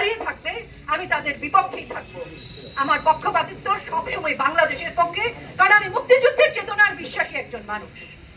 দাঁড়িয়ে থাকবে, আমি তাদের বিপক্ষেই থাকবো। আমার পক্ষপাতিত্ব সবসময় বাংলাদেশের পক্ষে, কারণ আমি মুক্তিযুদ্ধের চেতনার বিশ্বাসী একজন মানুষ।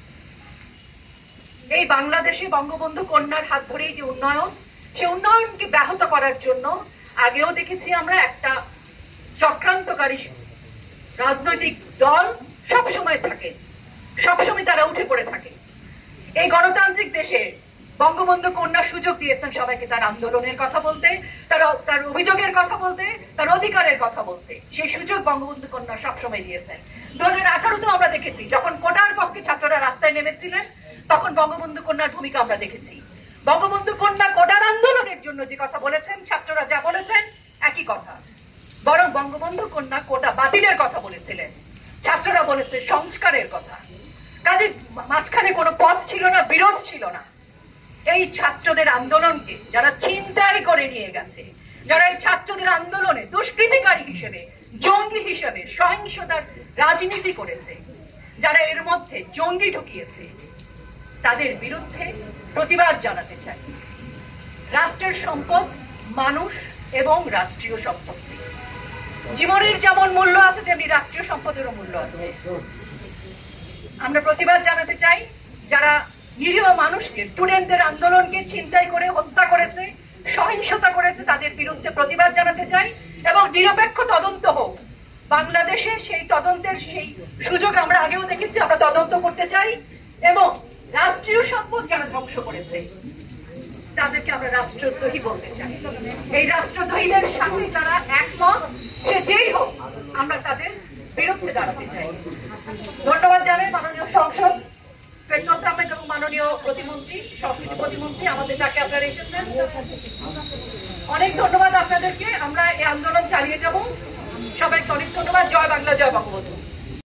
এই বাংলাদেশে বঙ্গবন্ধু কন্যার হাত ধরেই যে উন্নয়ন, সে উন্নয়নকে ব্যাহত করার জন্য আগেও দেখেছি আমরা একটা চক্রান্তকারী রাজনৈতিক দল সবসময় থাকে, সবসময় তারা উঠে পড়ে থাকে। এই গণতান্ত্রিক দেশে বঙ্গবন্ধু কন্যা সুযোগ দিয়েছেন সবাইকে তার আন্দোলনের কথা বলতে, তার অভিযোগের কথা বলতে, তার অধিকারের কথা বলতে। সেই সুযোগ বঙ্গবন্ধু কন্যা সবসময় দিয়েছেন। 2018-তেও আমরা দেখেছি, যখন কোটার পক্ষে ছাত্ররা রাস্তায় নেমেছিলেন, তখন বঙ্গবন্ধু কন্যার ভূমিকা আমরা দেখেছি। বঙ্গবন্ধু কন্যা কোটার আন্দোলনের জন্য যে কথা বলেছেন, ছাত্ররা যা বলেছেন একই কথা, বরং বঙ্গবন্ধু কন্যা কোটা বাতিলের কথা বলেছিলেন, ছাত্ররা বলেছে সংস্কারের কথা। কাজে মাঝখানে কোনো পথ ছিল না, বিরোধ ছিল না। এই ছাত্রদের আন্দোলনকে যারা ছিনতাই করে নিয়ে গেছে, যারা এই ছাত্রদের আন্দোলনে দুষ্কৃতিকারী হিসেবে, জঙ্গি হিসেবে সহিংসতার রাজনীতি করেছে, যারা এর মধ্যে জঙ্গি ঢুকিয়েছে, তাদের বিরুদ্ধে প্রতিবাদ জানাতে চাই। রাষ্ট্রের সম্পদ মানুষ এবং রাষ্ট্রীয় সম্পত্তি। জীবনের যেমন মূল্য আছে, তেমনি রাষ্ট্রীয় সম্পদেরও মূল্য আছে। আমরা প্রতিবাদ জানাতে চাই যারা নিরীহ মানুষকে, স্টুডেন্টদের আন্দোলনকে ছিনতাই করে হত্যা করেছে, সহিংসতা করেছে, তাদের বিরুদ্ধে প্রতিবাদ জানাতে চাই এবং নিরপেক্ষ তদন্ত হোক। বাংলাদেশে সেই তদন্তের সেই সুযোগ আমরা আগেও দেখেছি, আমরা তদন্ত করতে চাই এবং রাষ্ট্রীয় সম্পদ যারা ধ্বংস করেছে তাদেরকে আমরা রাষ্ট্রদ্রোহী বলতে চাই। এই রাষ্ট্রদ্রোহীদের সাথে যারা একমত, সে যেই হোক, আমরা তাদের বিরুদ্ধে দাঁড়াতে চাই। ধন্যবাদ জানাই মাননীয় সংসদ ফেরদৌস আহমেদ এবং মাননীয় প্রতিমন্ত্রী, সংস্কৃতি প্রতিমন্ত্রী, আমাদের ডাকে আপনারা এসেছেন। অনেক ধন্যবাদ আপনাদেরকে। আমরা এই আন্দোলন চালিয়ে যাব। সবাইকে অনেক ধন্যবাদ। জয় বাংলা, জয় বঙ্গবন্ধু।